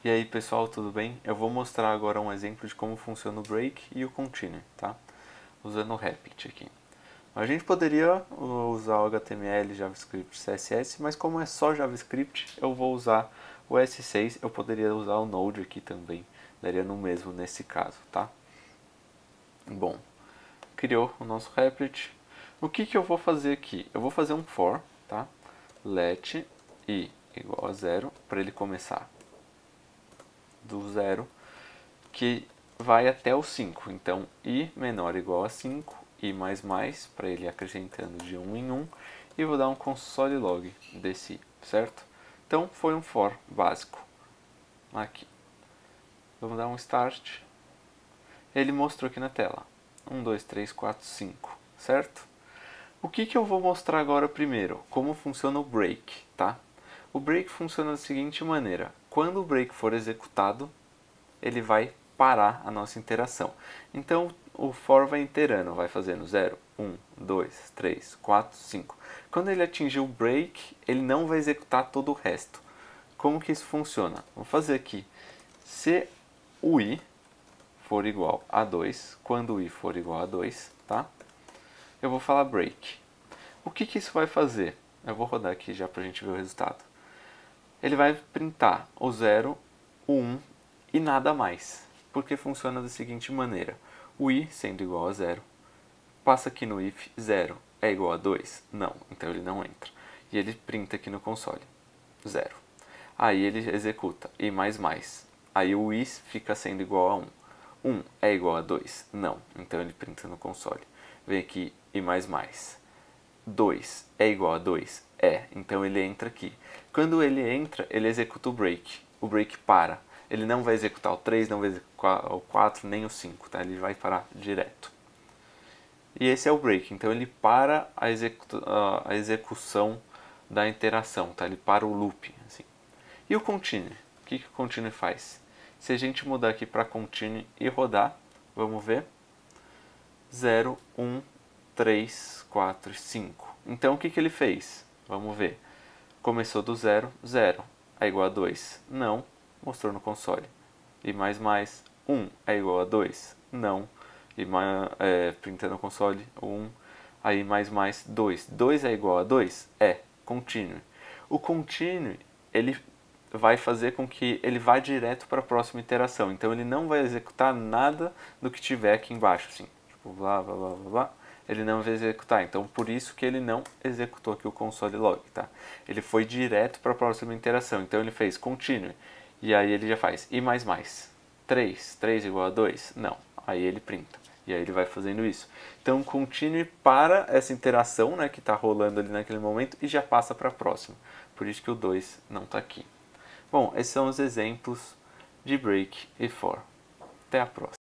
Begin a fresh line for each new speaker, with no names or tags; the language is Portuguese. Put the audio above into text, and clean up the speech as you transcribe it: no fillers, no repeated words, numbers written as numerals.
E aí pessoal, tudo bem? Eu vou mostrar agora um exemplo de como funciona o break e o continue, tá? Usando o Rapid aqui. A gente poderia usar o HTML, JavaScript, CSS, mas como é só JavaScript, eu vou usar o S6. Eu poderia usar o Node aqui também, daria no mesmo nesse caso, tá? Bom, criou o nosso Rapid. O que eu vou fazer aqui? Eu vou fazer um for, tá? Let i igual a 0, para ele começar do 0, que vai até o 5. Então, i menor ou igual a 5, i mais mais, para ele acrescentando de 1 em 1, e vou dar um console log desse i, certo? Então, foi um for básico. Aqui. Vamos dar um start. Ele mostrou aqui na tela. 1, 2, 3, 4, 5, certo? O que eu vou mostrar agora primeiro? Como funciona o break, tá? O break funciona da seguinte maneira. Quando o break for executado, ele vai parar a nossa interação. Então, o for vai iterando, vai fazendo 0, 1, 2, 3, 4, 5. Quando ele atingir o break, ele não vai executar todo o resto. Como que isso funciona? Vou fazer aqui. Se o i for igual a 2, quando o i for igual a 2, tá? Eu vou falar break. O que isso vai fazer? Eu vou rodar aqui já para a gente ver o resultado. Ele vai printar o 0, o 1 e nada mais. Porque funciona da seguinte maneira. O i sendo igual a 0, passa aqui no if 0 é igual a 2? Não, então ele não entra. E ele printa aqui no console 0. Aí ele executa i mais mais. Aí o i fica sendo igual a 1. 1 é igual a 2? Não, então ele printa no console. Vem aqui i mais mais. 2 é igual a 2? É, então ele entra aqui. Quando ele entra, ele executa o break. O break para. Ele não vai executar o 3, não vai executar o 4, nem o 5, tá? Ele vai parar direto. E esse é o break, então ele para a execução da interação, tá? Ele para o loop, assim. E o continue? O que o continue faz? Se a gente mudar aqui para continue e rodar, vamos ver. 0, 1, 3, 4, 5. Então o que ele fez? Vamos ver. Começou do 0, 0 é igual a 2? Não. Mostrou no console. E mais mais, 1 é igual a 2? Não. E printa no console, 1. Aí mais mais, 2. 2 é igual a 2? É. Continue. O continue, ele vai fazer com que ele vá direto para a próxima iteração. Então ele não vai executar nada do que tiver aqui embaixo, assim. Tipo, blá, blá, blá, blá, blá. Ele não vai executar, então por isso que ele não executou aqui o console log, tá? Ele foi direto para a próxima interação, então ele fez continue, e aí ele já faz i mais mais, 3 igual a 2? Não, aí ele printa, e aí ele vai fazendo isso. Então continue para essa interação, né, que está rolando ali naquele momento, e já passa para a próxima, por isso que o 2 não está aqui. Bom, esses são os exemplos de break e for. Até a próxima.